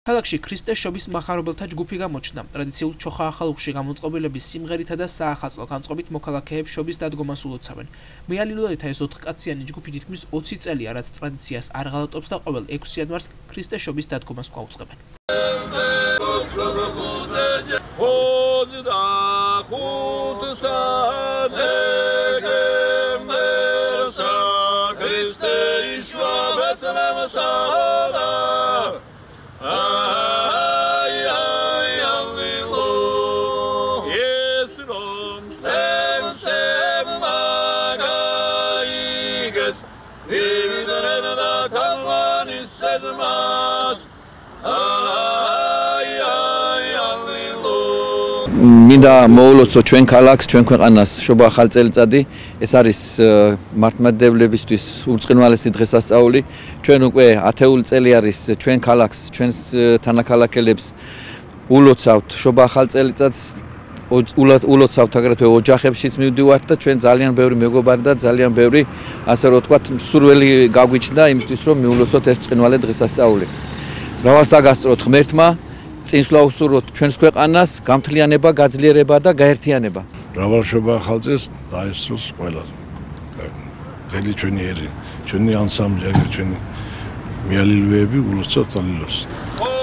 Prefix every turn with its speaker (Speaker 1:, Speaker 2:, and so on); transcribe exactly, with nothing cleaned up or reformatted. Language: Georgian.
Speaker 1: ქალაქში ქრისტეს შობის მახარებელთა ჯგუფი გამოჩნდა. ტრადიციულ ჩოხა-ახალუხში გამოწყობილების სიმღერითა და საახალწლო განწყობით მოქალაქეებს შობის დადგომას ულოცავენ. მეალილოეთა ეს ოთხკაციანი ჯგუფი თითქმის ოცი წელია, რაც ტრადიციას არ ღალატობს და ყოველ ექვსი იანვარს ქრისტეს შობის დადგომას გვაუწყებენ.
Speaker 2: მინდა მოულოცო ჩვენ ქალაქს, ჩვენ ქვეყანას შობა ახალწელიწადი. ეს არის მართლმადიდებლებისთვის ურწყინვალესი დღესასწაული. ჩვენ უკვე ათეული წელი არის ჩვენ ქალაქს, ჩვენს თანაქალაქელებს ულოცავთ შობა ახალწელიწადს. ულოცავთ აგრეთვე ოჯახებშიც მივდივართ და ჩვენ ძალიან ბევრი მეგობარი და ძალიან ბევრი, ასე რომ ვთქვათ, მსურველი გაგვიჩნდა იმისთვის, რომ მიულოცოთ ეს ბრწყინვალე დღესასწაული. მრავალს დაგასწროთ ღმერთმა, წინსვლა უსურვოთ ჩვენს ქვეყანას, გამთლიანება, გაძლიერება და გაერთიანება.
Speaker 3: მრავალშობა ახალწელს დაესწროს ყველა. მთელი ჩვენი ერი, ჩვენი ანსამბლი, ჩვენი მეალილოები ულოცავთ ალილოს.